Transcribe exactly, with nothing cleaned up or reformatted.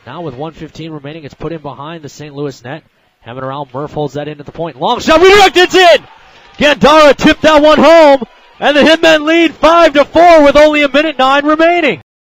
Now with one fifteen remaining, it's put in behind the Saint Louis net. Having around, Murph holds that in at the point. Long shot, redirected, it's in! Gandara tipped that one home, and the Hitmen lead five to four with only a minute nine remaining.